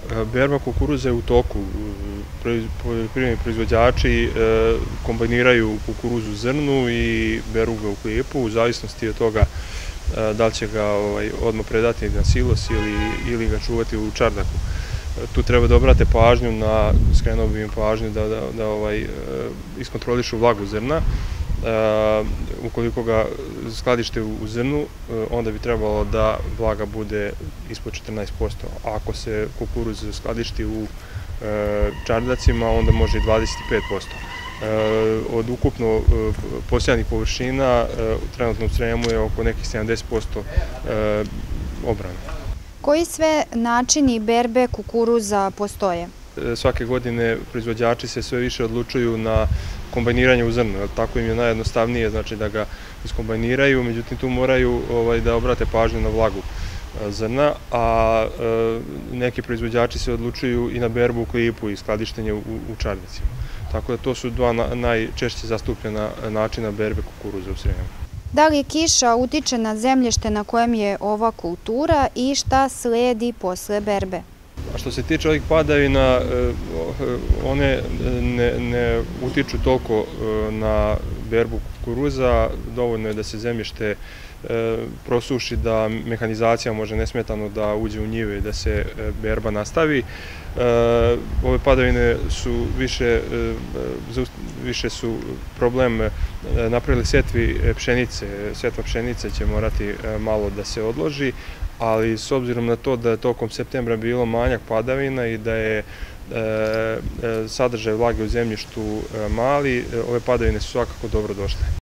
Berba kukuruza je u toku. Poljoprivredni proizvođači kombiniraju kukuruzu zrnu i beru ga u klipu, u zavisnosti od toga da li će ga odmah predati na silos ili ga čuvati u čardaku. Tu treba da obrate pažnju skrenuo bih im pažnju da iskontrolišu vlagu zrna. Ukoliko ga skladište u zrnu, onda bi trebalo da vlaga bude ispod 14%. Ako se kukuruz skladišti u čardacima, onda može i 25%. Od ukupno posijanih površina, trenutno u Sremu je oko nekih 70% obrane. Koji sve načini berbe kukuruza postoje? Svake godine proizvođači se sve više odlučuju na kombajniranje u zrnu, tako im je najjednostavnije, znači da ga iskombajniraju, međutim tu moraju da obrate pažnju na vlagu zrna, a neki proizvođači se odlučuju i na berbu u klipu i skladištenje u čardacima. Tako da to su dva najčešće zastupljena načina berbe kukuruza u Sremu. Da li kiša utiče na zemljište na kojem je ova kultura i šta sledi posle berbe? A što se tiče ovih padavina, one ne utiču toliko na berbu kukuruza, dovoljno je da se zemljište prosuši, da mehanizacija može nesmetano da uđe u njive i da se berba nastavi. Ove padavine su više su problem napravili setvi pšenice. Setva pšenice će morati malo da se odloži, ali s obzirom na to da je tokom septembra bilo manjak padavina i da je sadržaj vlage u zemljištu mali, ove padavine su svakako dobro došle.